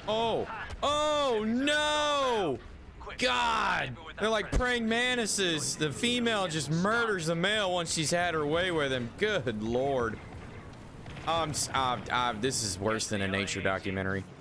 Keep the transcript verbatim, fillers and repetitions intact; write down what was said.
Oh, oh no! God, they're like praying mantises. The female just murders the male once she's had her way with him. Good Lord. Um, uh, uh, this is worse than a nature documentary.